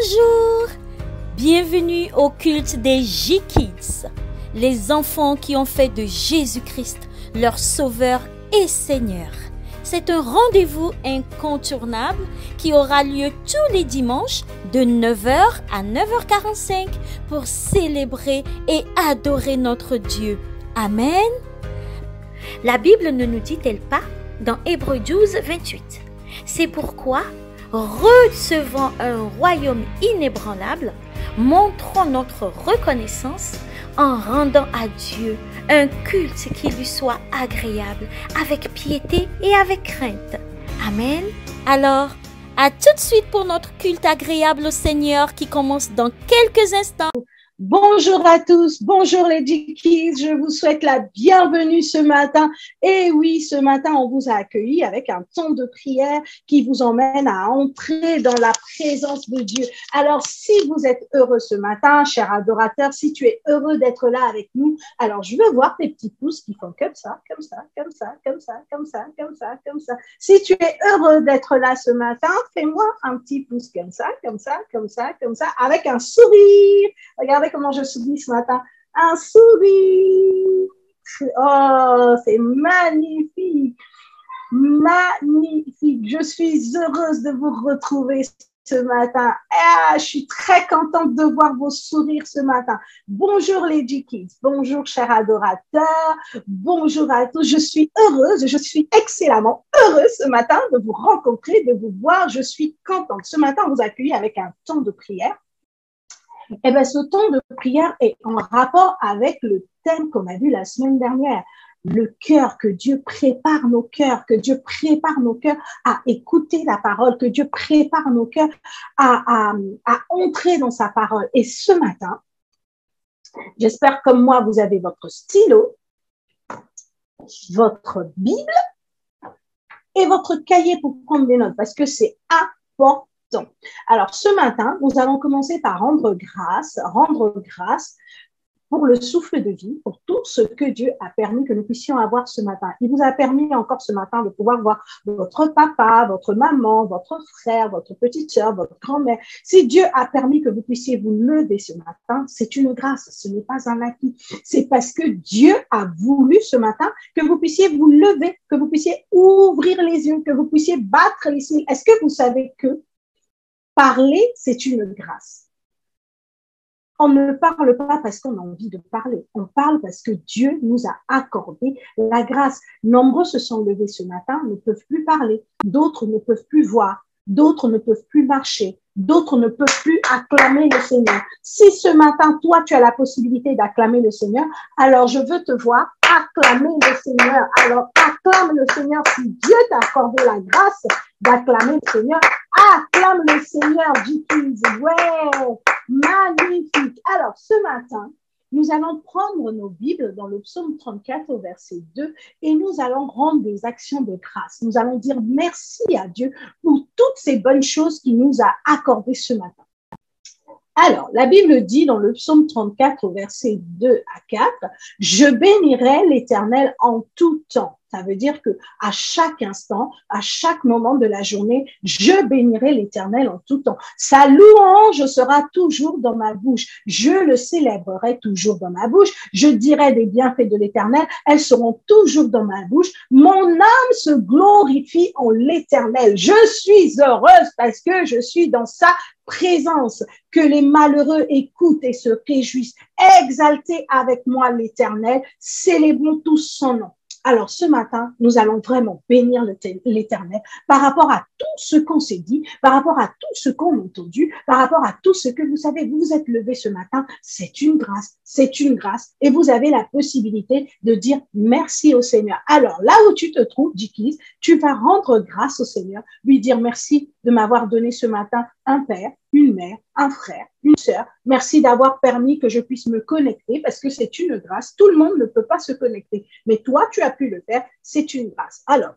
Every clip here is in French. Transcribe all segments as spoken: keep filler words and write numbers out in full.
Bonjour! Bienvenue au culte des J-Kids, les enfants qui ont fait de Jésus-Christ leur Sauveur et Seigneur. C'est un rendez-vous incontournable qui aura lieu tous les dimanches de neuf heures à neuf heures quarante-cinq pour célébrer et adorer notre Dieu. Amen. La Bible ne nous dit-elle pas dans Hébreux douze, vingt-huit. C'est pourquoi, recevant un royaume inébranlable, montrons notre reconnaissance en rendant à Dieu un culte qui lui soit agréable, avec piété et avec crainte. Amen. Alors, à tout de suite pour notre culte agréable au Seigneur qui commence dans quelques instants. Bonjour à tous, bonjour les J-Kids, je vous souhaite la bienvenue ce matin. Et oui, ce matin, on vous a accueillis avec un temps de prière qui vous emmène à entrer dans la présence de Dieu. Alors, si vous êtes heureux ce matin, cher adorateur, si tu es heureux d'être là avec nous, alors je veux voir tes petits pouces qui font comme ça, comme ça, comme ça, comme ça, comme ça, comme ça, comme ça. Si tu es heureux d'être là ce matin, fais-moi un petit pouce comme ça, comme ça, comme ça, comme ça, avec un sourire. Regardez comment je souris ce matin. Un sourire. Oh, c'est magnifique. Magnifique. Je suis heureuse de vous retrouver ce matin. Ah, je suis très contente de voir vos sourires ce matin. Bonjour les J-Kids. Bonjour chers adorateurs. Bonjour à tous. Je suis heureuse, je suis excellemment heureuse ce matin de vous rencontrer, de vous voir. Je suis contente. Ce matin, on vous accueille avec un temps de prière. Eh bien, ce temps de prière est en rapport avec le thème qu'on a vu la semaine dernière. Le cœur, que Dieu prépare nos cœurs, que Dieu prépare nos cœurs à écouter la parole, que Dieu prépare nos cœurs à, à, à entrer dans sa parole. Et ce matin, j'espère comme moi, vous avez votre stylo, votre Bible et votre cahier pour prendre des notes parce que c'est important. Alors, ce matin, nous allons commencer par rendre grâce, rendre grâce pour le souffle de vie, pour tout ce que Dieu a permis que nous puissions avoir ce matin. Il vous a permis encore ce matin de pouvoir voir votre papa, votre maman, votre frère, votre petite sœur, votre grand-mère. Si Dieu a permis que vous puissiez vous lever ce matin, c'est une grâce, ce n'est pas un acquis. C'est parce que Dieu a voulu ce matin que vous puissiez vous lever, que vous puissiez ouvrir les yeux, que vous puissiez battre les cils. Est-ce que vous savez que parler, c'est une grâce. On ne parle pas parce qu'on a envie de parler. On parle parce que Dieu nous a accordé la grâce. Nombreux se sont levés ce matin, ne peuvent plus parler. D'autres ne peuvent plus voir. D'autres ne peuvent plus marcher. D'autres ne peuvent plus acclamer le Seigneur. Si ce matin, toi, tu as la possibilité d'acclamer le Seigneur, alors je veux te voir acclamer le Seigneur. Alors, acclame le Seigneur si Dieu t'a accordé la grâce d'acclamer le Seigneur. Acclame le Seigneur, J-Kids. Ouais, magnifique. Alors, ce matin, nous allons prendre nos Bibles dans le psaume trente-quatre au verset deux et nous allons rendre des actions de grâce. Nous allons dire merci à Dieu pour toutes ces bonnes choses qu'il nous a accordées ce matin. Alors, la Bible dit dans le psaume trente-quatre au verset deux à quatre, « Je bénirai l'Éternel en tout temps ». Ça veut dire que à chaque instant, à chaque moment de la journée, je bénirai l'Éternel en tout temps. Sa louange sera toujours dans ma bouche. Je le célébrerai toujours dans ma bouche. Je dirai des bienfaits de l'Éternel. Elles seront toujours dans ma bouche. Mon âme se glorifie en l'Éternel. Je suis heureuse parce que je suis dans sa présence. Que les malheureux écoutent et se réjouissent. Exaltez avec moi l'Éternel. Célébrons tous son nom. Alors, ce matin, nous allons vraiment bénir l'Éternel par rapport à tout ce qu'on s'est dit, par rapport à tout ce qu'on a entendu, par rapport à tout ce que vous savez, vous vous êtes levé ce matin, c'est une grâce, c'est une grâce, et vous avez la possibilité de dire merci au Seigneur. Alors, là où tu te trouves, J-Kids, tu vas rendre grâce au Seigneur, lui dire merci de m'avoir donné ce matin un père, une mère, un frère, une sœur. Merci d'avoir permis que je puisse me connecter parce que c'est une grâce. Tout le monde ne peut pas se connecter, mais toi, tu as pu le faire, c'est une grâce. Alors,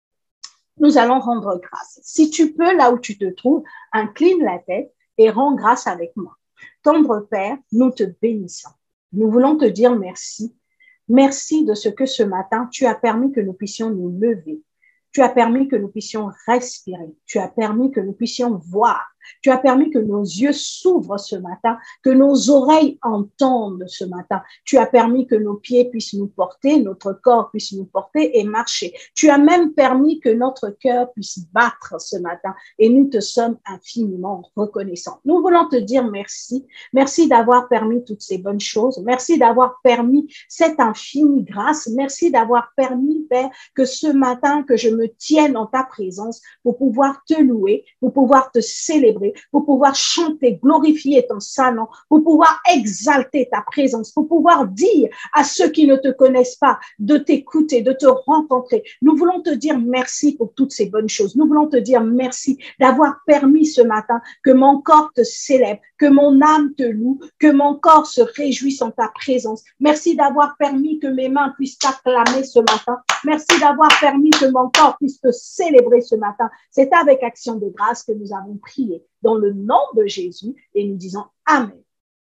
nous allons rendre grâce. Si tu peux, là où tu te trouves, incline la tête et rends grâce avec moi. Tendre Père, nous te bénissons. Nous voulons te dire merci. Merci de ce que ce matin, tu as permis que nous puissions nous lever. Tu as permis que nous puissions respirer. Tu as permis que nous puissions voir. Tu as permis que nos yeux s'ouvrent ce matin, que nos oreilles entendent ce matin. Tu as permis que nos pieds puissent nous porter, notre corps puisse nous porter et marcher. Tu as même permis que notre cœur puisse battre ce matin et nous te sommes infiniment reconnaissants. Nous voulons te dire merci. Merci d'avoir permis toutes ces bonnes choses. Merci d'avoir permis cette infinie grâce. Merci d'avoir permis, Père, que ce matin, que je me tienne en ta présence pour pouvoir te louer, pour pouvoir te célébrer, pour pouvoir chanter, glorifier ton saint nom, pour pouvoir exalter ta présence, pour pouvoir dire à ceux qui ne te connaissent pas de t'écouter, de te rencontrer. Nous voulons te dire merci pour toutes ces bonnes choses. Nous voulons te dire merci d'avoir permis ce matin que mon corps te célèbre, que mon âme te loue, que mon corps se réjouisse en ta présence. Merci d'avoir permis que mes mains puissent t'acclamer ce matin. Merci d'avoir permis que mon corps puisse te célébrer ce matin. C'est avec action de grâce que nous avons prié dans le nom de Jésus et nous disons Amen.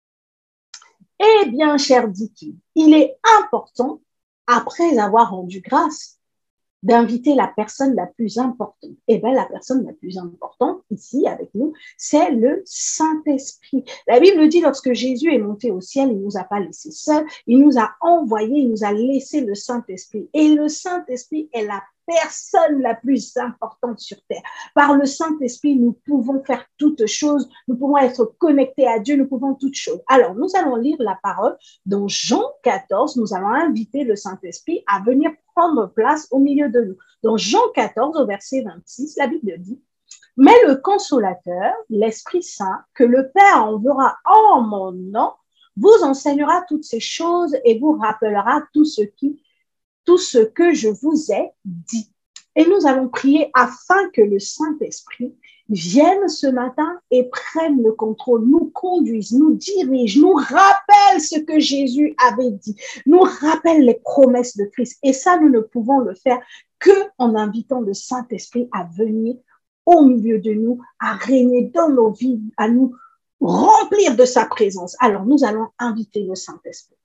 Eh bien, cher Diki, il est important, après avoir rendu grâce, d'inviter la personne la plus importante. Eh bien, la personne la plus importante ici avec nous, c'est le Saint-Esprit. La Bible dit, lorsque Jésus est monté au ciel, il ne nous a pas laissés seuls, il nous a envoyés, il nous a laissé le Saint-Esprit. Et le Saint-Esprit est la personne la plus importante sur terre. Par le Saint-Esprit, nous pouvons faire toutes choses, nous pouvons être connectés à Dieu, nous pouvons toutes choses. Alors, nous allons lire la parole dans Jean quatorze, nous allons inviter le Saint-Esprit à venir prendre place au milieu de nous. Dans Jean quatorze, au verset vingt-six, la Bible dit « Mais le consolateur, l'Esprit Saint, que le Père enverra en mon nom, vous enseignera toutes ces choses et vous rappellera tout ce qui tout ce que je vous ai dit. » Et nous allons prier afin que le Saint-Esprit vienne ce matin et prenne le contrôle, nous conduise, nous dirige, nous rappelle ce que Jésus avait dit, nous rappelle les promesses de Christ. Et ça, nous ne pouvons le faire que en invitant le Saint-Esprit à venir au milieu de nous, à régner dans nos vies, à nous remplir de sa présence. Alors, nous allons inviter le Saint-Esprit.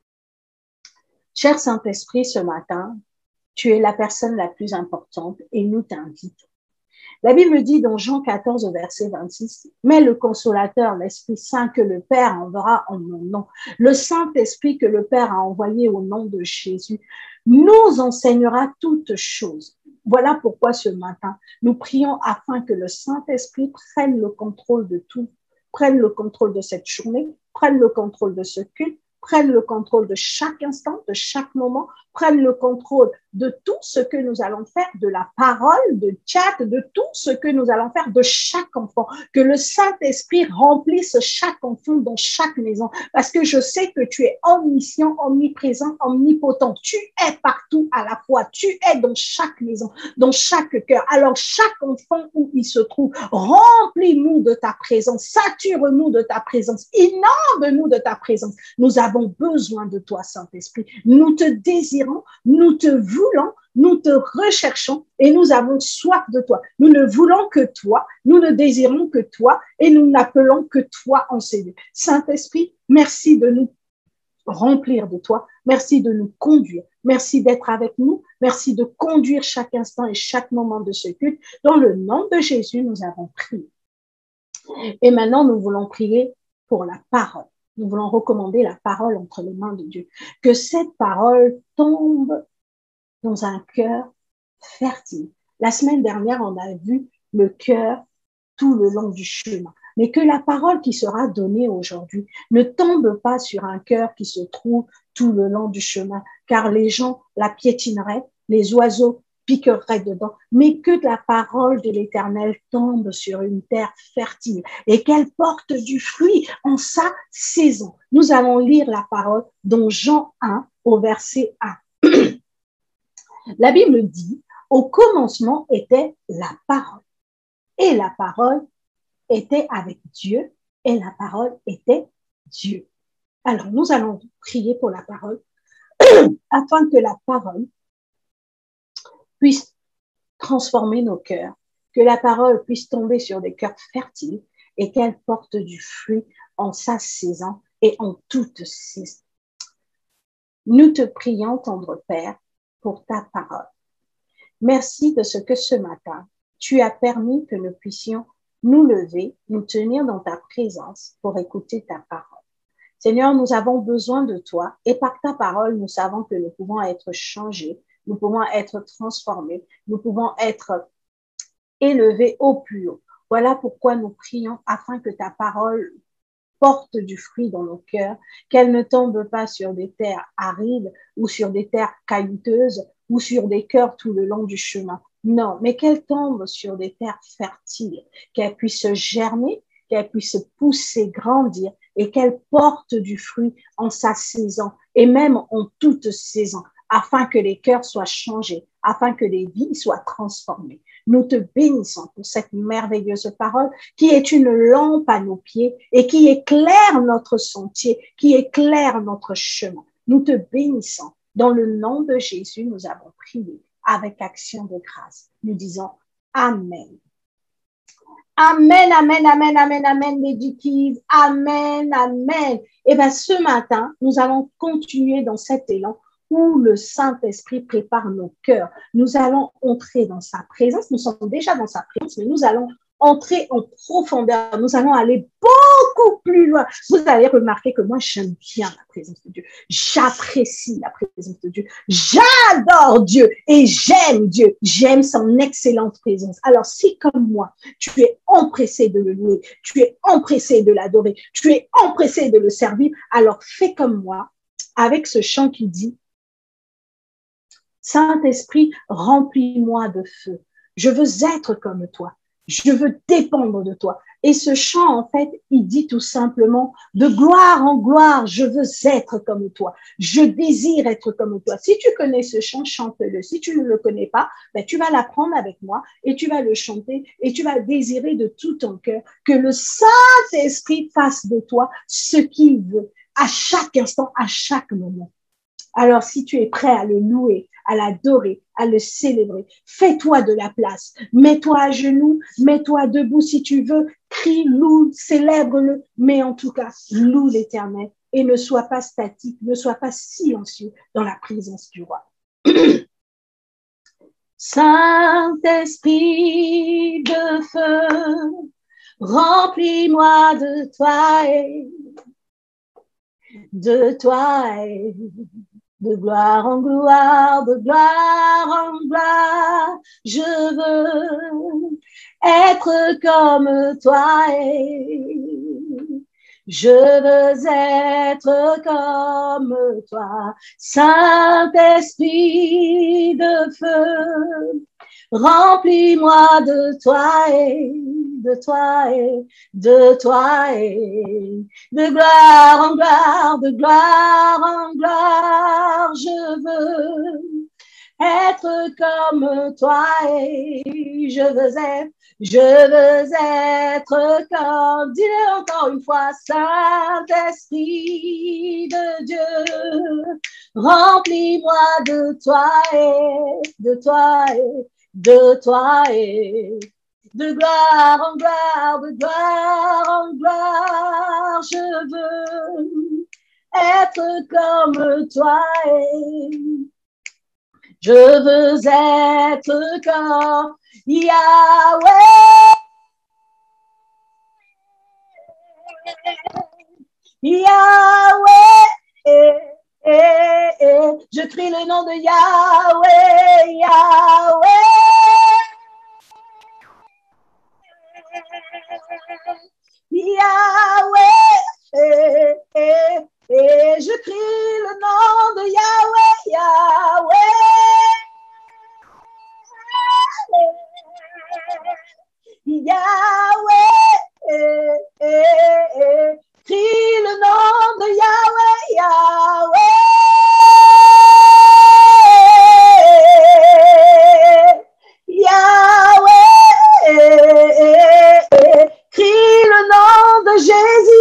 Cher Saint-Esprit, ce matin, tu es la personne la plus importante et nous t'invitons. La Bible dit dans Jean quatorze, au verset vingt-six, « Mais le consolateur, l'Esprit Saint que le Père enverra en mon nom, le Saint-Esprit que le Père a envoyé au nom de Jésus, nous enseignera toutes choses. » Voilà pourquoi ce matin, nous prions afin que le Saint-Esprit prenne le contrôle de tout, prenne le contrôle de cette journée, prenne le contrôle de ce culte, prenne le contrôle de chaque instant, de chaque moment, prenne le contrôle de tout ce que nous allons faire, de la parole, de chat, de tout ce que nous allons faire de chaque enfant. Que le Saint-Esprit remplisse chaque enfant dans chaque maison. Parce que je sais que tu es omniscient, omniprésent, omnipotent. Tu es partout à la fois. Tu es dans chaque maison, dans chaque cœur. Alors chaque enfant où il se trouve, remplis-nous de ta présence, sature-nous de ta présence, inonde-nous de ta présence. Nous avons besoin de toi, Saint-Esprit. Nous te désirons, nous te voulons, nous te recherchons et nous avons soif de toi. Nous ne voulons que toi, nous ne désirons que toi et nous n'appelons que toi en Seigneur. Saint-Esprit, merci de nous remplir de toi, merci de nous conduire, merci d'être avec nous, merci de conduire chaque instant et chaque moment de ce culte. Dans le nom de Jésus, nous avons prié. Et maintenant, nous voulons prier pour la parole. Nous voulons recommander la parole entre les mains de Dieu. Que cette parole tombe dans un cœur fertile. La semaine dernière, on a vu le cœur tout le long du chemin. Mais que la parole qui sera donnée aujourd'hui ne tombe pas sur un cœur qui se trouve tout le long du chemin, car les gens la piétineraient, les oiseaux piqueraient dedans, mais que la parole de l'Éternel tombe sur une terre fertile et qu'elle porte du fruit en sa saison. Nous allons lire la parole dans Jean un au verset un. La Bible dit, au commencement était la parole et la parole était avec Dieu et la parole était Dieu. Alors nous allons prier pour la parole afin que la parole puisse transformer nos cœurs, que la parole puisse tomber sur des cœurs fertiles et qu'elle porte du fruit en sa saison et en toute saison. Nous te prions, tendre Père, pour ta parole. Merci de ce que ce matin, tu as permis que nous puissions nous lever, nous tenir dans ta présence pour écouter ta parole. Seigneur, nous avons besoin de toi et par ta parole, nous savons que nous pouvons être changés, nous pouvons être transformés, nous pouvons être élevés au plus haut. Voilà pourquoi nous prions afin que ta parole porte du fruit dans nos cœurs, qu'elle ne tombe pas sur des terres arides ou sur des terres caillouteuses ou sur des cœurs tout le long du chemin. Non, mais qu'elle tombe sur des terres fertiles, qu'elle puisse germer, qu'elle puisse pousser, grandir et qu'elle porte du fruit en sa saison et même en toute saison, afin que les cœurs soient changés, afin que les vies soient transformées. Nous te bénissons pour cette merveilleuse parole qui est une lampe à nos pieds et qui éclaire notre sentier, qui éclaire notre chemin. Nous te bénissons. Dans le nom de Jésus, nous avons prié avec action de grâce. Nous disons Amen. Amen, amen, amen, amen, amen, les Dickies. Amen, amen. Et bien, ce matin, nous allons continuer dans cet élan où le Saint-Esprit prépare nos cœurs. Nous allons entrer dans sa présence. Nous sommes déjà dans sa présence, mais nous allons entrer en profondeur. Nous allons aller beaucoup plus loin. Vous allez remarquer que moi, j'aime bien la présence de Dieu. J'apprécie la présence de Dieu. J'adore Dieu et j'aime Dieu. J'aime son excellente présence. Alors, si comme moi, tu es empressé de le louer, tu es empressé de l'adorer, tu es empressé de le servir, alors fais comme moi avec ce chant qui dit Saint-Esprit, remplis-moi de feu. Je veux être comme toi. Je veux dépendre de toi. Et ce chant, en fait, il dit tout simplement, de gloire en gloire, je veux être comme toi. Je désire être comme toi. Si tu connais ce chant, chante-le. Si tu ne le connais pas, ben, tu vas l'apprendre avec moi et tu vas le chanter et tu vas désirer de tout ton cœur que le Saint-Esprit fasse de toi ce qu'il veut à chaque instant, à chaque moment. Alors, si tu es prêt à le louer, à l'adorer, à le célébrer, fais-toi de la place. Mets-toi à genoux, mets-toi debout si tu veux. Crie, loue, célèbre-le. Mais en tout cas, loue l'Éternel et ne sois pas statique, ne sois pas silencieux dans la présence du roi. Saint-Esprit de feu, remplis-moi de toi et de toi et de gloire en gloire, de gloire en gloire, je veux être comme toi et je veux être comme toi. Saint-Esprit de feu, remplis-moi de toi et de toi et de toi et de gloire en gloire, de gloire en gloire, je veux être comme toi et je veux être, je veux être comme, dis-le encore une fois, Saint-Esprit de Dieu, remplis-moi de toi et de toi et de toi et de gloire en gloire, de gloire en gloire, je veux être comme toi et je veux être comme Yahweh. Yahweh. Eh, eh, eh. Je crie le nom de Yahweh, Yahweh. Yahweh, eh, eh, eh, je crie le nom de Yahweh, Yahweh, Yahweh, eh, eh, eh, crie le nom de Yahweh, Yahweh, Yahweh, eh, eh, eh, crie le nom de Jésus.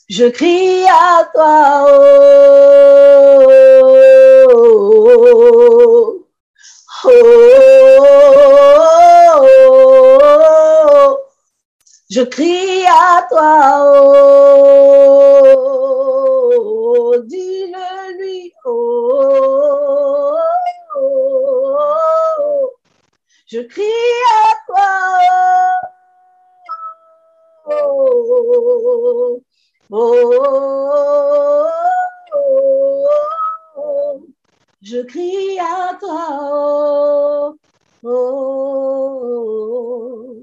Je crie à toi, oh, oh, oh, oh, je crie à toi, oh, dis-le lui, oh, oh, oh, je crie à toi, oh, oh, oh, oh, je crie à toi, oh, oh.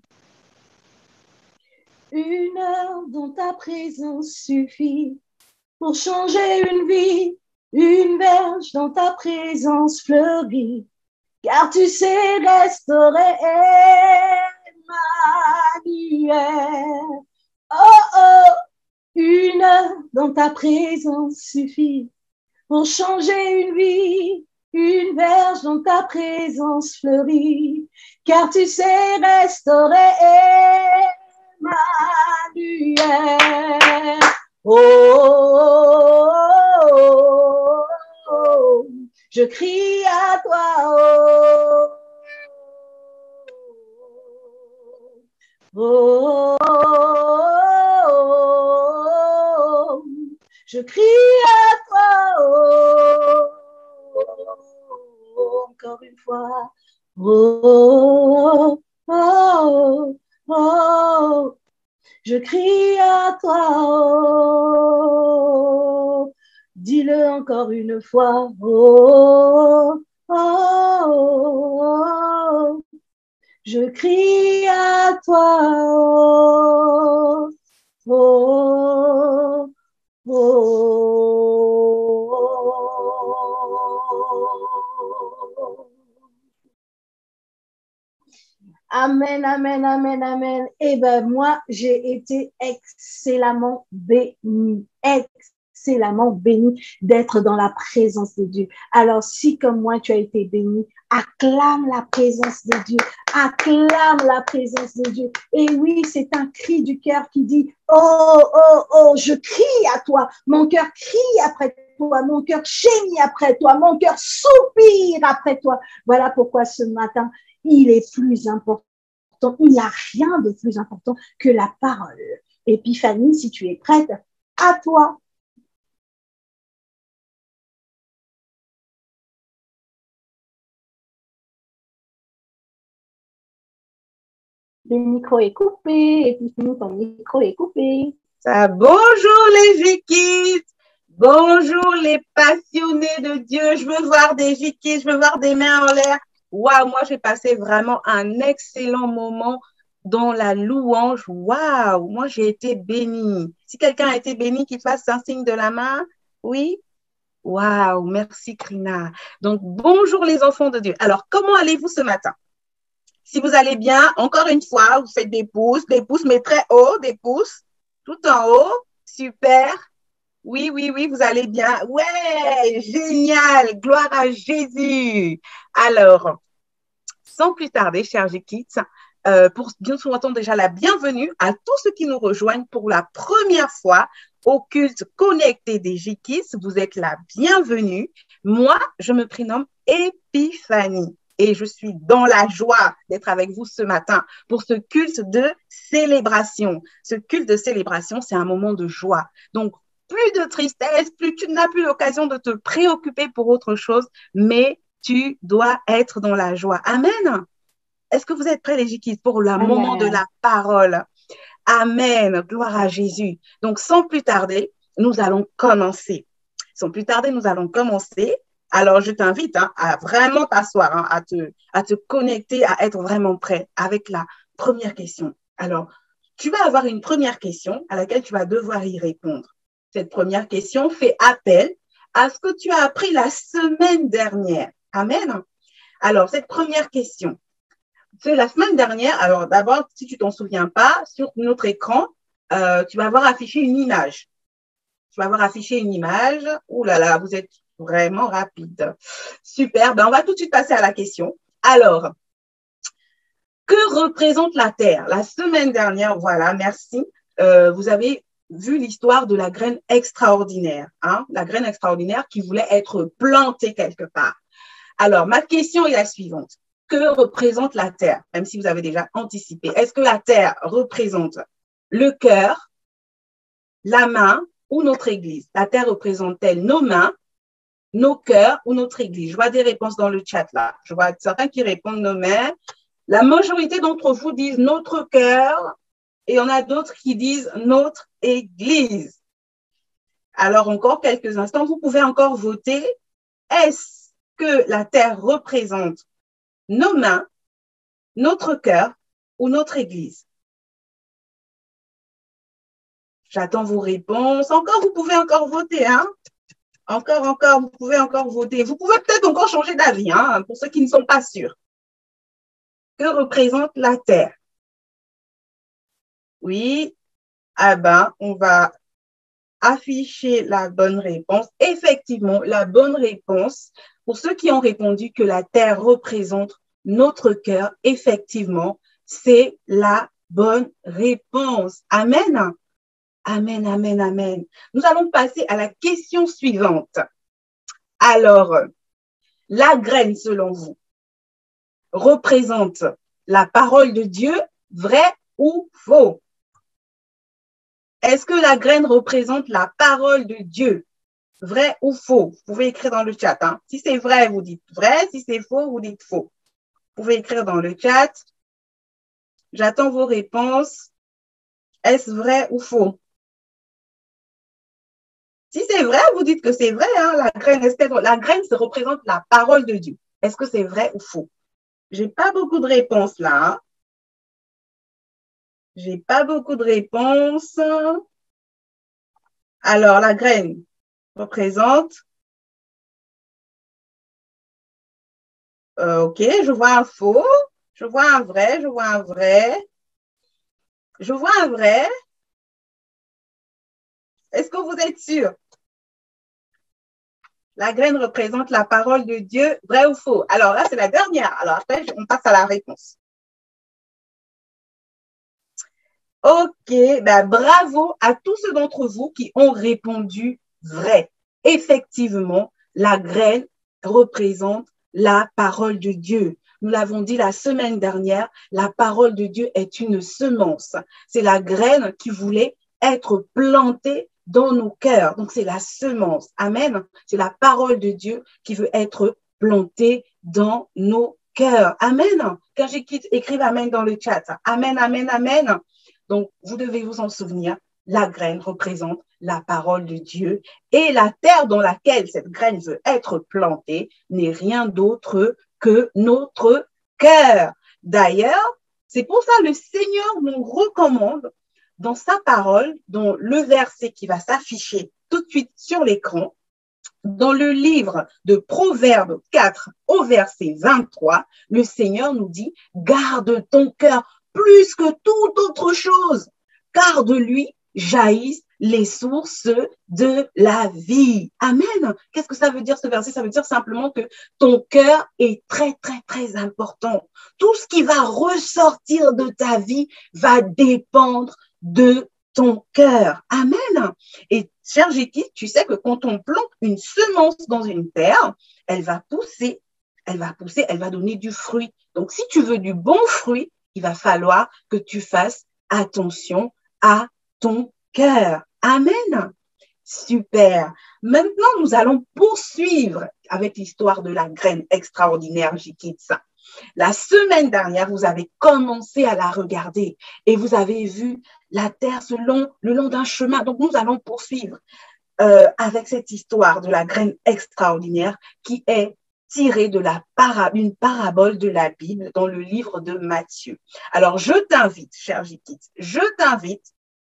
Une heure dans ta présence suffit pour changer une vie, une verge dans ta présence fleurit, car tu sais restaurer Emmanuel. Oh oh, une heure dans ta présence suffit pour changer une vie, une verge dans ta présence fleurit, car tu sais restaurer Emmanuel. Oh, oh, oh, oh, je crie à toi, oh, oh, oh, je crie à toi, oh, oh, encore une fois, oh, oh, oh, je crie à toi, oh, dis-le encore une fois, oh, oh, oh, je crie à toi, oh, oh, oh. Amen, amen, amen, amen. Eh bien, moi, j'ai été excellemment bénie, excellemment bénie d'être dans la présence de Dieu. Alors, si comme moi, tu as été bénie, acclame la présence de Dieu, acclame la présence de Dieu. Et oui, c'est un cri du cœur qui dit, oh, oh, oh, je crie à toi, mon cœur crie après toi, mon cœur gémit après toi, mon cœur soupire après toi. Voilà pourquoi ce matin, il est plus important. Il n'y a rien de plus important que la parole. Épiphanie, si tu es prête, à toi. Le micro est coupé. Épiphanie, ton micro est coupé. Ça, bonjour les J-Kids. Bonjour les passionnés de Dieu. Je veux voir des J-Kids, je veux voir des mains en l'air. Waouh, moi, j'ai passé vraiment un excellent moment dans la louange. Waouh, moi, j'ai été bénie. Si quelqu'un a été béni, qu'il fasse un signe de la main. Oui? Waouh, merci Krina. Donc, bonjour les enfants de Dieu. Alors, comment allez-vous ce matin? Si vous allez bien, encore une fois, vous faites des pouces, des pouces, mais très haut, des pouces, tout en haut. Super. Oui, oui, oui, vous allez bien. Ouais, génial. Gloire à Jésus. Alors, sans plus tarder, chers J-Kids, euh, pour bien vous entendre déjà la bienvenue à tous ceux qui nous rejoignent pour la première fois au culte connecté des J-Kids. Vous êtes la bienvenue. Moi, je me prénomme Épiphanie et je suis dans la joie d'être avec vous ce matin pour ce culte de célébration. Ce culte de célébration, c'est un moment de joie. Donc, plus de tristesse, plus tu n'as plus l'occasion de te préoccuper pour autre chose, mais tu dois être dans la joie. Amen. Est-ce que vous êtes prêts, les J-Kids, pour le Amen. Moment de la parole? Amen. Gloire à Jésus. Donc, sans plus tarder, nous allons commencer. Sans plus tarder, nous allons commencer. Alors, je t'invite hein, à vraiment t'asseoir, hein, à, te, à te connecter, à être vraiment prêt avec la première question. Alors, tu vas avoir une première question à laquelle tu vas devoir y répondre. Cette première question fait appel à ce que tu as appris la semaine dernière. Amen. Alors, cette première question, c'est la semaine dernière. Alors, d'abord, si tu t'en souviens pas, sur notre écran, euh, tu vas voir afficher une image. Tu vas voir afficher une image. Ouh là là, vous êtes vraiment rapide. Super. Ben, on va tout de suite passer à la question. Alors, que représente la Terre? La semaine dernière, voilà, merci. Euh, vous avez vu l'histoire de la graine extraordinaire, hein, la graine extraordinaire qui voulait être plantée quelque part. Alors, ma question est la suivante. Que représente la terre? Même si vous avez déjà anticipé. Est-ce que la terre représente le cœur, la main ou notre église? La terre représente-t-elle nos mains, nos cœurs ou notre église? Je vois des réponses dans le chat là. Je vois certains qui répondent nos mains. La majorité d'entre vous disent notre cœur et il y en a d'autres qui disent notre église. Alors, encore quelques instants, vous pouvez encore voter. Est-ce que la terre représente nos mains, notre cœur ou notre église? J'attends vos réponses. Encore, vous pouvez encore voter, hein? Encore, encore, vous pouvez encore voter. Vous pouvez peut-être encore changer d'avis, hein, pour ceux qui ne sont pas sûrs. Que représente la terre? Oui. Ah ben, on va afficher la bonne réponse. Effectivement, la bonne réponse, pour ceux qui ont répondu que la terre représente notre cœur, effectivement, c'est la bonne réponse. Amen. Amen, amen, amen. Nous allons passer à la question suivante. Alors, la graine, selon vous, représente la parole de Dieu, vrai ou faux? Est-ce que la graine représente la parole de Dieu? Vrai ou faux? Vous pouvez écrire dans le chat. Hein. Si c'est vrai, vous dites vrai. Si c'est faux, vous dites faux. Vous pouvez écrire dans le chat. J'attends vos réponses. Est-ce vrai ou faux? Si c'est vrai, vous dites que c'est vrai. Hein. La graine, la graine se représente la parole de Dieu. Est-ce que c'est vrai ou faux? J'ai pas beaucoup de réponses là. Hein. J'ai pas beaucoup de réponses. Alors, la graine représente. Euh, ok, je vois un faux. Je vois un vrai. Je vois un vrai. Je vois un vrai. Est-ce que vous êtes sûr? La graine représente la parole de Dieu, vrai ou faux? Alors là, c'est la dernière. Alors après, on passe à la réponse. Ok, ben bravo à tous ceux d'entre vous qui ont répondu vrai. Effectivement, la graine représente la parole de Dieu. Nous l'avons dit la semaine dernière, la parole de Dieu est une semence. C'est la graine qui voulait être plantée dans nos cœurs. Donc, c'est la semence. Amen. C'est la parole de Dieu qui veut être plantée dans nos cœurs. Amen. Quand j'écris, écrivez Amen dans le chat. Amen, Amen, Amen. Donc, vous devez vous en souvenir, la graine représente la parole de Dieu et la terre dans laquelle cette graine veut être plantée n'est rien d'autre que notre cœur. D'ailleurs, c'est pour ça que le Seigneur nous recommande dans sa parole, dans le verset qui va s'afficher tout de suite sur l'écran, dans le livre de Proverbes quatre au verset vingt-trois, le Seigneur nous dit « Garde ton cœur plus que toute autre chose, car de lui jaillissent les sources de la vie. » Amen. Qu'est-ce que ça veut dire ce verset? Ça veut dire simplement que ton cœur est très, très, très important. Tout ce qui va ressortir de ta vie va dépendre de ton cœur. Amen. Et cher Jéki, tu sais que quand on plante une semence dans une terre, elle va pousser, elle va pousser, elle va donner du fruit. Donc, si tu veux du bon fruit, il va falloir que tu fasses attention à ton cœur. Amen. Super. Maintenant, nous allons poursuivre avec l'histoire de la graine extraordinaire J-Kids. La semaine dernière, vous avez commencé à la regarder et vous avez vu la terre le long, le long d'un chemin. Donc, nous allons poursuivre euh, avec cette histoire de la graine extraordinaire qui est tirée de la para, une parabole de la Bible dans le livre de Matthieu. Alors, je t'invite, cher J-Kids, je t'invite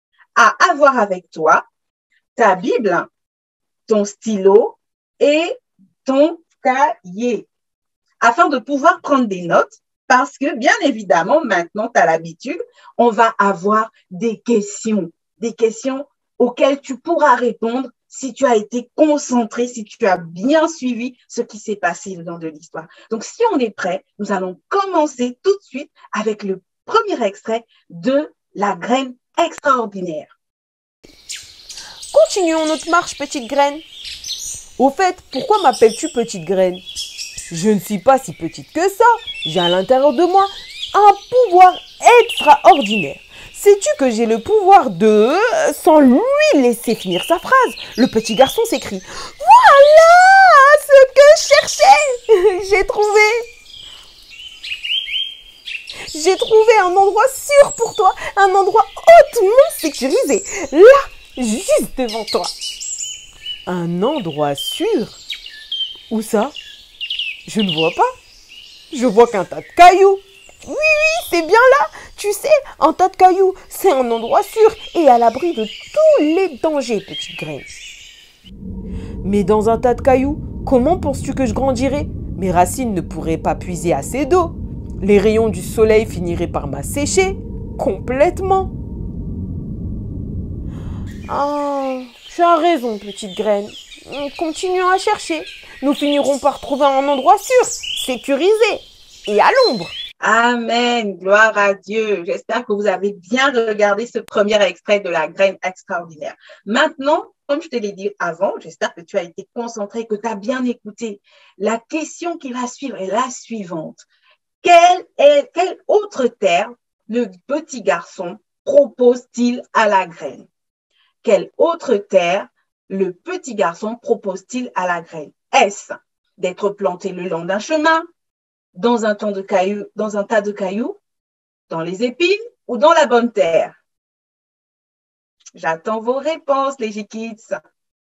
à avoir avec toi ta Bible, ton stylo et ton cahier, afin de pouvoir prendre des notes, parce que, bien évidemment, maintenant, tu as l'habitude, on va avoir des questions, des questions auxquelles tu pourras répondre si tu as été concentré, si tu as bien suivi ce qui s'est passé dans de l'histoire. Donc, si on est prêt, nous allons commencer tout de suite avec le premier extrait de La graine extraordinaire. Continuons notre marche, petite graine. Au fait, pourquoi m'appelles-tu petite graine? Je ne suis pas si petite que ça. J'ai à l'intérieur de moi un pouvoir extraordinaire. Sais-tu que j'ai le pouvoir de... Sans lui laisser finir sa phrase, le petit garçon s'écrie. Voilà ce que je cherchais. J'ai trouvé. J'ai trouvé un endroit sûr pour toi, un endroit hautement sécurisé, là, juste devant toi. Un endroit sûr? Où ça? Je ne vois pas. Je vois qu'un tas de cailloux. Oui, oui, c'est bien là. Tu sais, un tas de cailloux, c'est un endroit sûr et à l'abri de tous les dangers, petite graine. Mais dans un tas de cailloux, comment penses-tu que je grandirais? Mes racines ne pourraient pas puiser assez d'eau. Les rayons du soleil finiraient par m'assécher complètement. Ah, tu as raison, petite graine. Continuons à chercher. Nous finirons par trouver un endroit sûr, sécurisé et à l'ombre. Amen, gloire à Dieu. J'espère que vous avez bien regardé ce premier extrait de la graine extraordinaire. Maintenant, comme je te l'ai dit avant, j'espère que tu as été concentré, que tu as bien écouté. La question qui va suivre est la suivante. Quelle, est, quelle autre terre le petit garçon propose-t-il à la graine? Quelle autre terre le petit garçon propose-t-il à la graine? Est-ce d'être planté le long d'un chemin, dans un, temps de cailloux, dans un tas de cailloux, dans les épines ou dans la bonne terre? J'attends vos réponses, les J-Kids.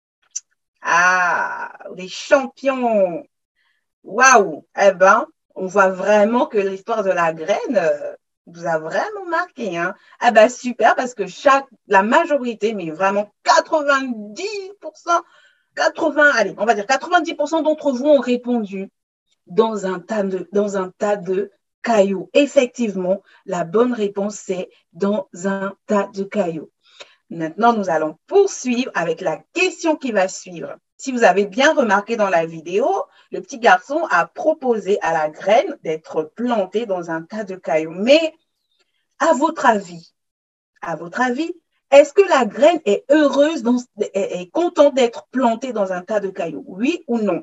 Ah, les champions. Waouh! Eh ben, on voit vraiment que l'histoire de la graine euh, vous a vraiment marqué. Hein? Ah ben super, parce que chaque, la majorité, mais vraiment quatre-vingt-dix pour cent, quatre-vingts, allez, on va dire quatre-vingt-dix pour cent d'entre vous ont répondu dans un tas de, dans un tas de cailloux. Effectivement, la bonne réponse, c'est dans un tas de cailloux. Maintenant, nous allons poursuivre avec la question qui va suivre. Si vous avez bien remarqué dans la vidéo, le petit garçon a proposé à la graine d'être plantée dans un tas de cailloux. Mais à votre avis, à votre avis, est-ce que la graine est heureuse, dans, est, est contente d'être plantée dans un tas de cailloux? Oui ou non?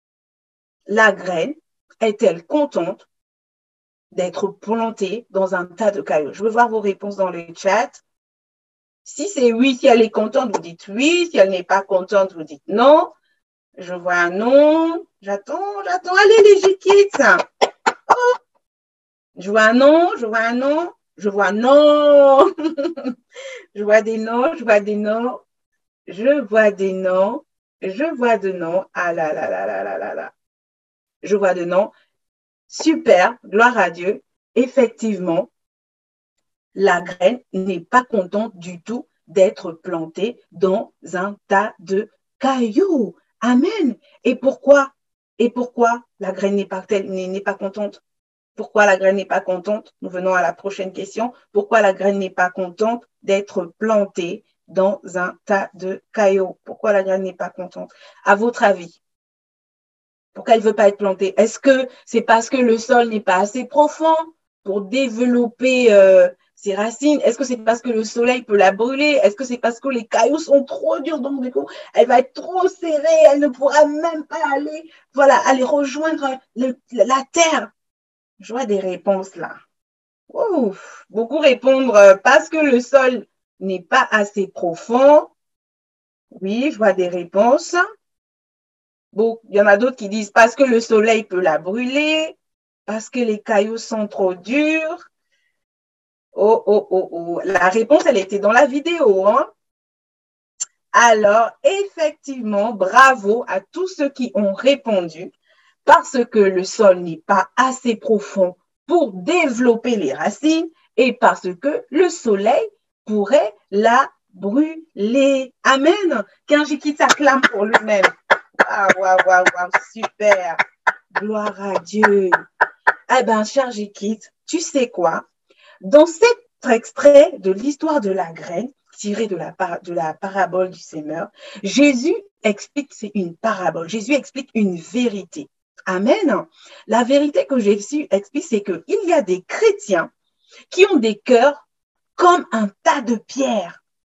La graine est-elle contente d'être plantée dans un tas de cailloux? Je veux voir vos réponses dans le chat. Si c'est oui, si elle est contente, vous dites oui. Si elle n'est pas contente, vous dites non. Je vois un non. J'attends, j'attends. Allez, les J-Kids. Oh. Je vois un non, je vois un non. Je vois un non. Je vois des noms, je vois des noms. Je vois des noms. Je vois de noms. Ah là là là là là là là. Je vois de noms. Super, gloire à Dieu. Effectivement, la graine n'est pas contente du tout d'être plantée dans un tas de cailloux. Amen. Et pourquoi? Et pourquoi la graine n'est pas, n'est pas contente? Pourquoi la graine n'est pas contente? Nous venons à la prochaine question. Pourquoi la graine n'est pas contente d'être plantée dans un tas de cailloux? Pourquoi la graine n'est pas contente? À votre avis, pourquoi elle ne veut pas être plantée? Est-ce que c'est parce que le sol n'est pas assez profond pour développer euh, ses racines? Est-ce que c'est parce que le soleil peut la brûler? Est-ce que c'est parce que les cailloux sont trop durs? Donc, du coup, elle va être trop serrée, elle ne pourra même pas aller, voilà, aller rejoindre le, la terre. Je vois des réponses là. Ouf, beaucoup répondre euh, parce que le sol n'est pas assez profond. Oui, je vois des réponses. Bon, il y en a d'autres qui disent parce que le soleil peut la brûler, parce que les cailloux sont trop durs. Oh, oh, oh, oh. La réponse, elle était dans la vidéo. Hein? Alors, effectivement, bravo à tous ceux qui ont répondu parce que le sol n'est pas assez profond pour développer les racines et parce que le soleil pourrait la brûler. Amen. Qu'un J-Kids s'acclame pour lui-même. Ah, waouh, waouh, waouh, super. Gloire à Dieu. Eh bien, cher J-Kids, tu sais quoi? Dans cet extrait de l'histoire de la graine, tiré de la, de la parabole du sémeur, Jésus explique, c'est une parabole, Jésus explique une vérité. Amen. La vérité que Jésus explique, c'est qu'il y a des chrétiens qui ont des cœurs comme un tas de pierres.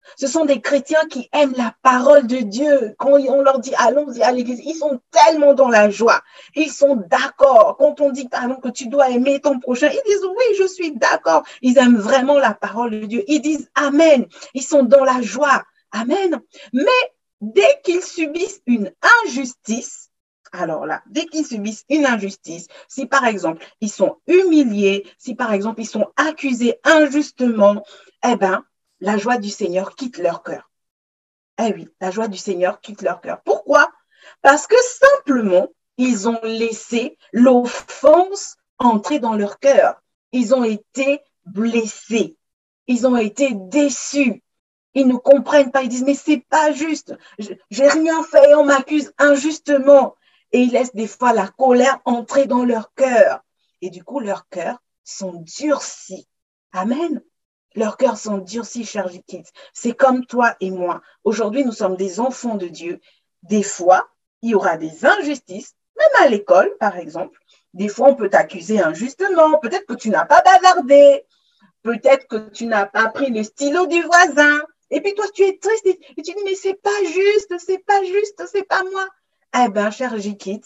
Ce sont des chrétiens qui aiment la parole de Dieu. Quand on leur dit allons-y à l'église, ils sont tellement dans la joie. Ils sont d'accord. Quand on dit par exemple que tu dois aimer ton prochain, ils disent oui, je suis d'accord. Ils aiment vraiment la parole de Dieu. Ils disent amen. Ils sont dans la joie. Amen. Mais dès qu'ils subissent une injustice, alors là, dès qu'ils subissent une injustice, si par exemple ils sont humiliés, si par exemple ils sont accusés injustement, eh bien, la joie du Seigneur quitte leur cœur. Eh oui, la joie du Seigneur quitte leur cœur. Pourquoi? Parce que simplement, ils ont laissé l'offense entrer dans leur cœur. Ils ont été blessés. Ils ont été déçus. Ils ne comprennent pas. Ils disent, mais c'est pas juste. J'ai rien fait et on m'accuse injustement. Et ils laissent des fois la colère entrer dans leur cœur. Et du coup, leurs cœurs sont durcis. Amen. Leurs cœurs sont durcis, chers kids. C'est comme toi et moi. Aujourd'hui, nous sommes des enfants de Dieu. Des fois, il y aura des injustices, même à l'école, par exemple. Des fois, on peut t'accuser injustement. Peut-être que tu n'as pas bavardé. Peut-être que tu n'as pas pris le stylo du voisin. Et puis toi, tu es triste et tu dis, mais c'est pas juste, c'est pas juste, c'est pas moi. Eh bien, chers kids,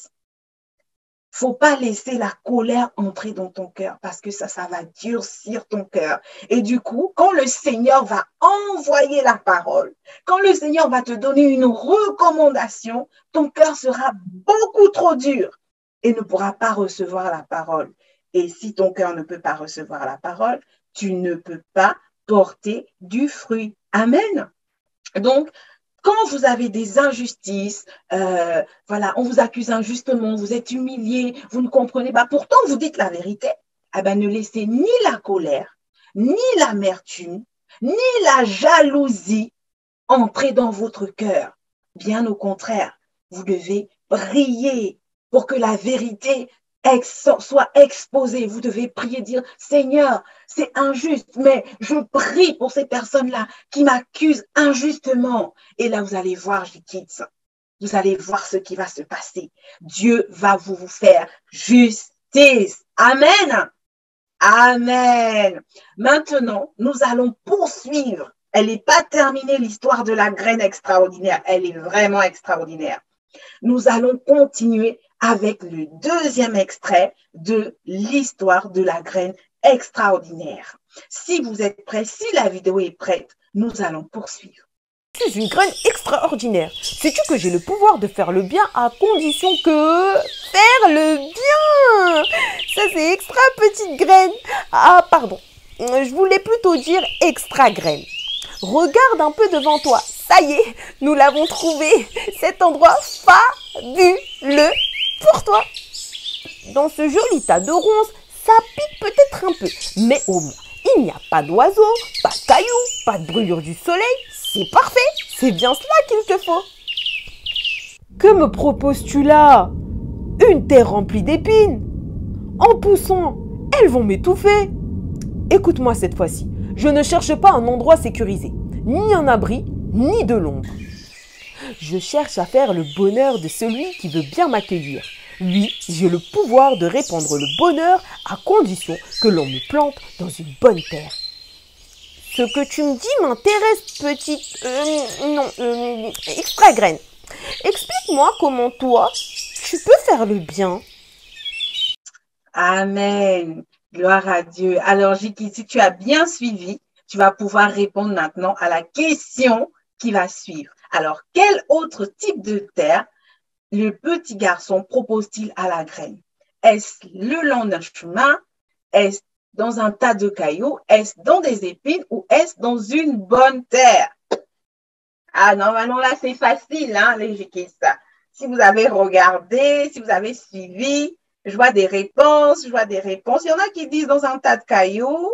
faut pas laisser la colère entrer dans ton cœur parce que ça, ça va durcir ton cœur. Et du coup, quand le Seigneur va envoyer la parole, quand le Seigneur va te donner une recommandation, ton cœur sera beaucoup trop dur et ne pourra pas recevoir la parole. Et si ton cœur ne peut pas recevoir la parole, tu ne peux pas porter du fruit. Amen. Donc, quand vous avez des injustices, euh, voilà, on vous accuse injustement, vous êtes humilié, vous ne comprenez pas, pourtant vous dites la vérité, eh ben, ne laissez ni la colère, ni l'amertume, ni la jalousie entrer dans votre cœur. Bien au contraire, vous devez prier pour que la vérité ex soit exposée. Vous devez prier, dire, Seigneur, c'est injuste, mais je prie pour ces personnes-là qui m'accusent injustement. Et là, vous allez voir, les kids, vous allez voir ce qui va se passer. Dieu va vous, vous faire justice. Amen. Amen. Maintenant, nous allons poursuivre. Elle n'est pas terminée, l'histoire de la graine extraordinaire. Elle est vraiment extraordinaire. Nous allons continuer avec le deuxième extrait de l'histoire de la graine extraordinaire. Si vous êtes prêts, si la vidéo est prête, nous allons poursuivre. Je suis une graine extraordinaire. Sais-tu que j'ai le pouvoir de faire le bien à condition que... Faire le bien! Ça, c'est extra petite graine. Ah, pardon. Je voulais plutôt dire extra graine. Regarde un peu devant toi. Ça y est, nous l'avons trouvé. Cet endroit fabuleux pour toi. Dans ce joli tas de ronces, ça pique peut-être un peu. Mais au moins, il n'y a pas d'oiseaux, pas de cailloux, pas de brûlure du soleil. C'est parfait. C'est bien cela qu'il te faut. Que me proposes-tu là? Une terre remplie d'épines. En poussant, elles vont m'étouffer. Écoute-moi cette fois-ci. Je ne cherche pas un endroit sécurisé, ni un abri, ni de l'ombre. Je cherche à faire le bonheur de celui qui veut bien m'accueillir. Oui, j'ai le pouvoir de répandre le bonheur à condition que l'on me plante dans une bonne terre. Ce que tu me dis m'intéresse, petite... Euh, non, euh, extra graine. Explique-moi comment toi, tu peux faire le bien. Amen. Gloire à Dieu. Alors, Jiki, si tu as bien suivi, tu vas pouvoir répondre maintenant à la question qui va suivre. Alors, quel autre type de terre le petit garçon propose-t-il à la graine? Est-ce le long d'un chemin? Est-ce dans un tas de cailloux? Est-ce dans des épines ou est-ce dans une bonne terre? Ah, normalement, là, c'est facile, hein, les Jiki. Si vous avez regardé, si vous avez suivi, je vois des réponses, je vois des réponses. Il y en a qui disent dans un tas de cailloux.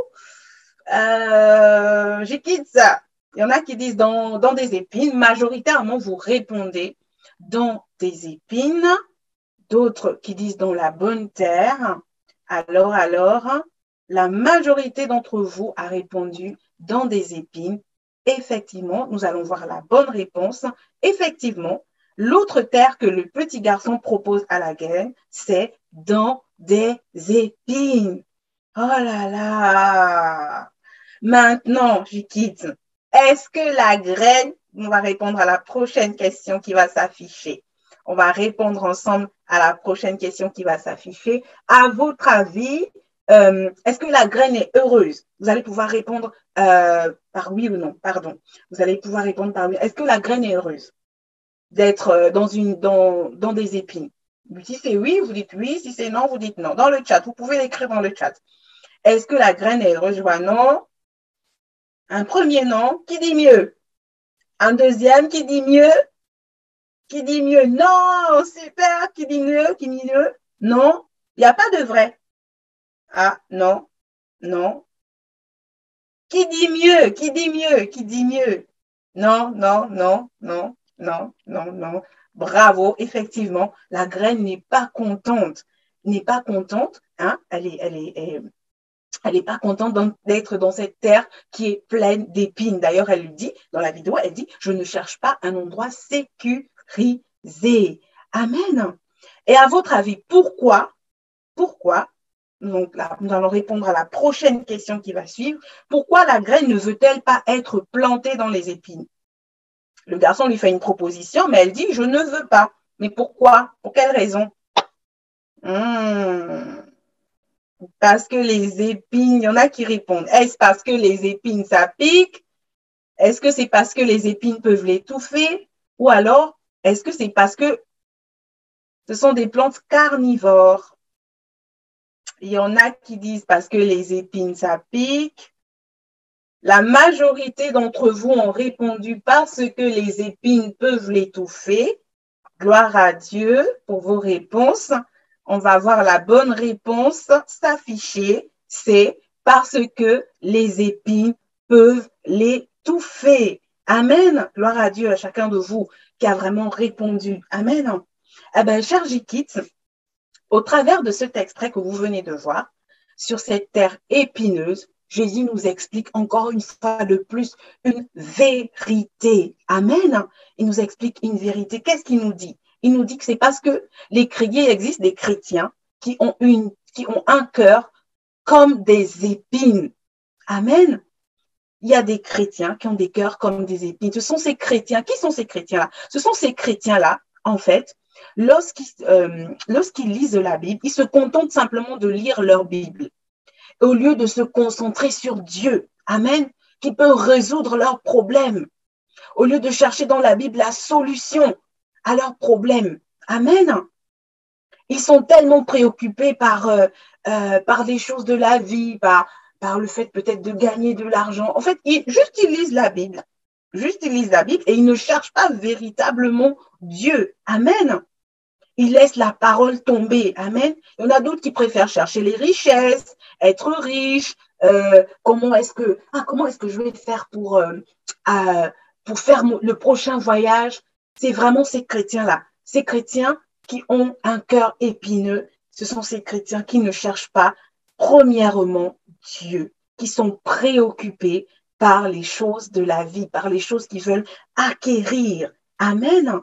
Euh, j'ai quitté ça. Il y en a qui disent dans, dans des épines. Majoritairement, vous répondez dans des épines. D'autres qui disent dans la bonne terre. Alors, alors, la majorité d'entre vous a répondu dans des épines. Effectivement, nous allons voir la bonne réponse. Effectivement, l'autre terre que le petit garçon propose à la graine, c'est dans des épines. Oh là là! Maintenant, j'y quitte. Est-ce que la graine, on va répondre à la prochaine question qui va s'afficher. On va répondre ensemble à la prochaine question qui va s'afficher. À votre avis, euh, est-ce que la graine est heureuse? Vous allez pouvoir répondre euh, par oui ou non, pardon. Vous allez pouvoir répondre par oui. Est-ce que la graine est heureuse d'être dans, une, dans, dans des épines? Si c'est oui, vous dites oui. Si c'est non, vous dites non. Dans le chat, vous pouvez l'écrire dans le chat. Est-ce que la graine est heureuse? Je vois non. Un premier non. Qui dit mieux? Un deuxième qui dit mieux? Qui dit mieux? Non, super. Qui dit mieux? Qui dit mieux? Non. Il n'y a pas de vrai. Ah, non, non. Qui dit mieux? Qui dit mieux? Qui dit mieux? Non, non, non, non, non, non, non. Bravo, effectivement, la graine n'est pas contente. N'est pas contente, hein? Elle est, elle est, elle, elle n'est pas contente d'être dans cette terre qui est pleine d'épines. D'ailleurs, elle lui dit, dans la vidéo, elle dit, je ne cherche pas un endroit sécurisé. Amen. Et à votre avis, pourquoi, pourquoi, donc là, nous allons répondre à la prochaine question qui va suivre, pourquoi la graine ne veut-elle pas être plantée dans les épines? Le garçon lui fait une proposition, mais elle dit, je ne veux pas. Mais pourquoi? Pour quelle raison? Hmm. Parce que les épines, il y en a qui répondent. Est-ce parce que les épines, ça pique? Est-ce que c'est parce que les épines peuvent l'étouffer? Ou alors, est-ce que c'est parce que ce sont des plantes carnivores? Il y en a qui disent parce que les épines, ça pique. La majorité d'entre vous ont répondu parce que les épines peuvent l'étouffer. Gloire à Dieu pour vos réponses. On va voir la bonne réponse s'afficher. C'est parce que les épines peuvent l'étouffer. Amen. Gloire à Dieu à chacun de vous qui a vraiment répondu. Amen. Eh bien, chers J-Kids, au travers de cet extrait que vous venez de voir, sur cette terre épineuse, Jésus nous explique encore une fois de plus une vérité. Amen. Il nous explique une vérité. Qu'est-ce qu'il nous dit? Il nous dit que c'est parce que les chrétiens, il existe des chrétiens qui ont, une, qui ont un cœur comme des épines. Amen. Il y a des chrétiens qui ont des cœurs comme des épines. Ce sont ces chrétiens. Qui sont ces chrétiens-là? Ce sont ces chrétiens-là, en fait, lorsqu'ils euh, lorsqu'ils lisent la Bible, ils se contentent simplement de lire leur Bible. Au lieu de se concentrer sur Dieu, amen, qui peut résoudre leurs problèmes. Au lieu de chercher dans la Bible la solution à leurs problèmes. Amen. Ils sont tellement préoccupés par, euh, euh, par les choses de la vie, par, par le fait peut-être de gagner de l'argent. En fait, ils, juste ils lisent la Bible. Juste ils lisent la Bible et ils ne cherchent pas véritablement Dieu. Amen. Ils laissent la parole tomber. Amen. Il y en a d'autres qui préfèrent chercher les richesses, être riches. Euh, comment est-ce que, ah, comment est-ce que je vais faire pour, euh, euh, pour faire le prochain voyage? C'est vraiment ces chrétiens-là. Ces chrétiens qui ont un cœur épineux. Ce sont ces chrétiens qui ne cherchent pas, premièrement, Dieu, qui sont préoccupés par les choses de la vie, par les choses qu'ils veulent acquérir. Amen.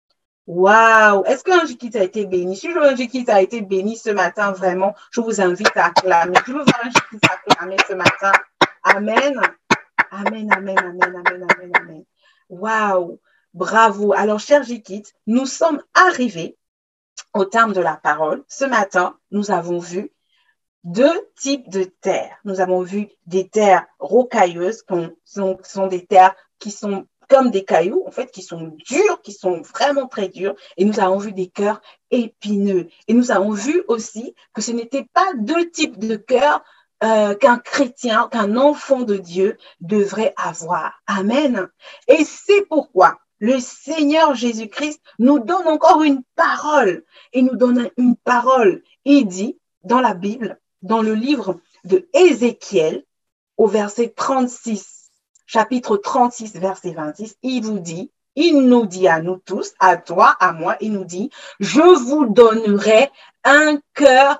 Waouh! Est-ce qu'un J-Kids a été béni? Si un J-Kids a été béni ce matin, vraiment, je vous invite à acclamer. Je veux voir un J-Kids acclamer ce matin. Amen. Amen, amen, amen, amen, amen, amen. Waouh! Bravo! Alors, chers J-Kids, nous sommes arrivés au terme de la parole. Ce matin, nous avons vu deux types de terres. Nous avons vu des terres rocailleuses, qui sont, sont des terres qui sont comme des cailloux, en fait, qui sont durs, qui sont vraiment très durs. Et nous avons vu des cœurs épineux. Et nous avons vu aussi que ce n'était pas deux types de cœurs euh, qu'un chrétien, qu'un enfant de Dieu devrait avoir. Amen. Et c'est pourquoi le Seigneur Jésus-Christ nous donne encore une parole. Il nous donne une parole. Il dit dans la Bible, dans le livre de Ézéchiel, au verset trente-six, chapitre trente-six, verset vingt-six, il vous dit, il nous dit à nous tous, à toi, à moi, il nous dit, je vous donnerai un cœur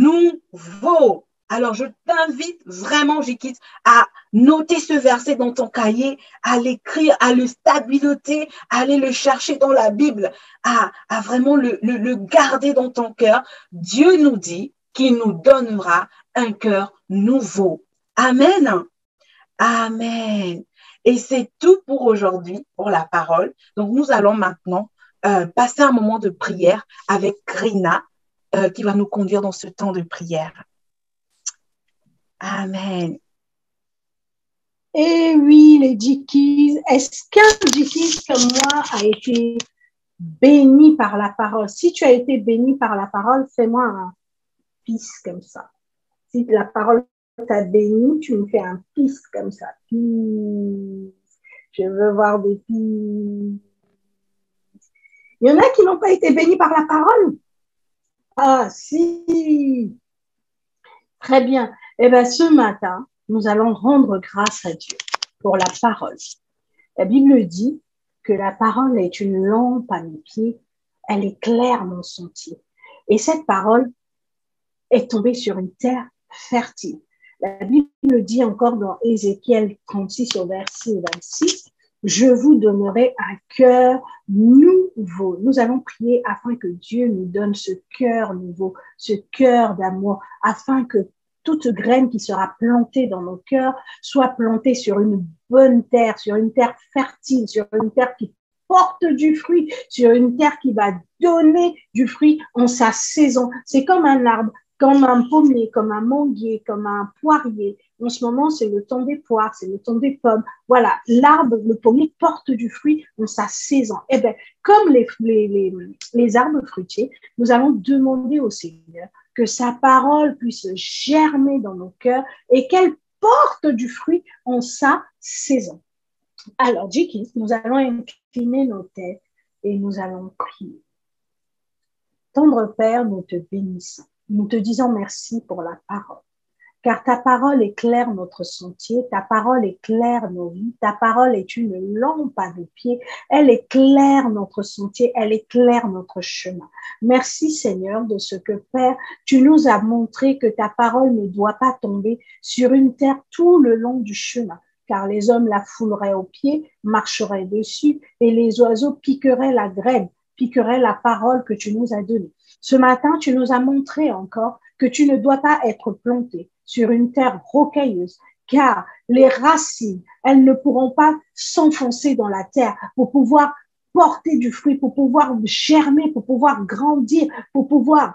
nouveau. Alors, je t'invite vraiment, J-Kids, à noter ce verset dans ton cahier, à l'écrire, à le stabiliser, à aller le chercher dans la Bible, à, à vraiment le, le, le garder dans ton cœur. Dieu nous dit qu'il nous donnera un cœur nouveau. Amen. Amen. Et c'est tout pour aujourd'hui, pour la parole. Donc, nous allons maintenant euh, passer un moment de prière avec Rina euh, qui va nous conduire dans ce temps de prière. Amen. Eh oui, les Jikis, est-ce qu'un Jikis comme moi a été béni par la parole? Si tu as été béni par la parole, fais-moi un peace comme ça. Si la parole t'a béni, tu me fais un peace comme ça. Peace. Je veux voir des peace. Il y en a qui n'ont pas été bénis par la parole? Ah, si. Très bien. Eh bien, ce matin, nous allons rendre grâce à Dieu pour la parole. La Bible dit que la parole est une lampe à mes pieds, elle éclaire mon sentier. Et cette parole est tombée sur une terre fertile. La Bible dit encore dans Ézéchiel trente-six au verset vingt-six, « Je vous donnerai un cœur nouveau. » Nous allons prier afin que Dieu nous donne ce cœur nouveau, ce cœur d'amour, afin que toute graine qui sera plantée dans nos cœurs soit plantée sur une bonne terre, sur une terre fertile, sur une terre qui porte du fruit, sur une terre qui va donner du fruit en sa saison. C'est comme un arbre, comme un pommier, comme un manguier, comme un poirier. En ce moment, c'est le temps des poires, c'est le temps des pommes. Voilà, l'arbre, le pommier porte du fruit en sa saison. Eh bien, comme les, les, les, les arbres fruitiers, nous allons demander au Seigneur que sa parole puisse germer dans nos cœurs et qu'elle porte du fruit en sa saison. Alors, Jikis, nous allons incliner nos têtes et nous allons prier. Tendre Père, nous te bénissons. Nous te disons merci pour la parole, car ta parole éclaire notre sentier, ta parole éclaire nos vies, ta parole est une lampe à nos pieds, elle éclaire notre sentier, elle éclaire notre chemin. Merci Seigneur de ce que Père, tu nous as montré que ta parole ne doit pas tomber sur une terre tout le long du chemin, car les hommes la fouleraient aux pieds, marcheraient dessus et les oiseaux piqueraient la graine, piqueraient la parole que tu nous as donnée. Ce matin, tu nous as montré encore que tu ne dois pas être planté sur une terre rocailleuse, car les racines, elles ne pourront pas s'enfoncer dans la terre pour pouvoir porter du fruit, pour pouvoir germer, pour pouvoir grandir, pour pouvoir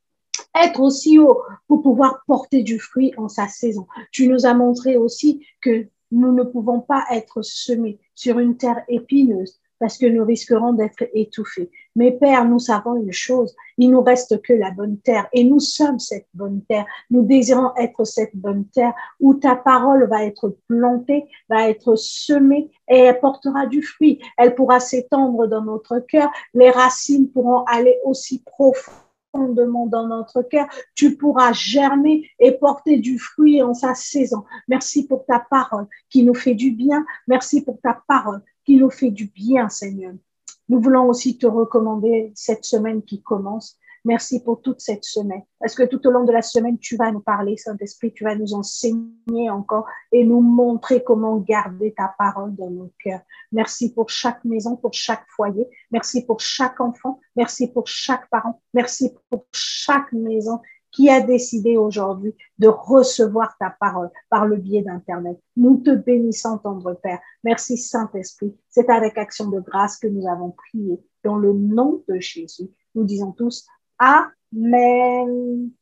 être aussi haut, pour pouvoir porter du fruit en sa saison. Tu nous as montré aussi que nous ne pouvons pas être semés sur une terre épineuse, parce que nous risquerons d'être étouffés. Mais Père, nous savons une chose, il nous reste que la bonne terre et nous sommes cette bonne terre. Nous désirons être cette bonne terre où ta parole va être plantée, va être semée et elle portera du fruit. Elle pourra s'étendre dans notre cœur. Les racines pourront aller aussi profondément dans notre cœur. Tu pourras germer et porter du fruit en sa saison. Merci pour ta parole qui nous fait du bien. Merci pour ta parole qui nous fait du bien, Seigneur. Nous voulons aussi te recommander cette semaine qui commence. Merci pour toute cette semaine. Parce que tout au long de la semaine, tu vas nous parler, Saint-Esprit, tu vas nous enseigner encore et nous montrer comment garder ta parole dans nos cœurs. Merci pour chaque maison, pour chaque foyer. Merci pour chaque enfant. Merci pour chaque parent. Merci pour chaque maison qui a décidé aujourd'hui de recevoir ta parole par le biais d'Internet. Nous te bénissons, tendre Père. Merci, Saint-Esprit. C'est avec action de grâce que nous avons prié. Dans le nom de Jésus, nous disons tous Amen.